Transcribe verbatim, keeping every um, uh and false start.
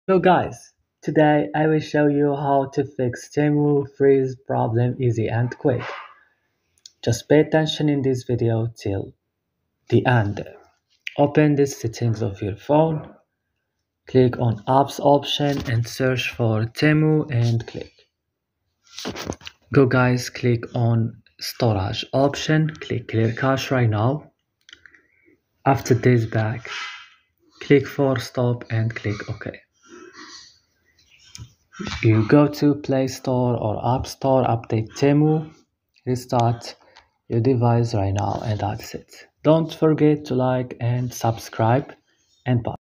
Hello guys, today I will show you how to fix Temu freeze problem easy and quick. Just pay attention in this video till the end. Open the settings of your phone, click on apps option and search for Temu and click. Go guys, click on storage option, click clear cache right now. After this back, click for stop and click OK. You go to Play Store or App Store, update Temu, restart your device right now, and that's it. Don't forget to like and subscribe and bye.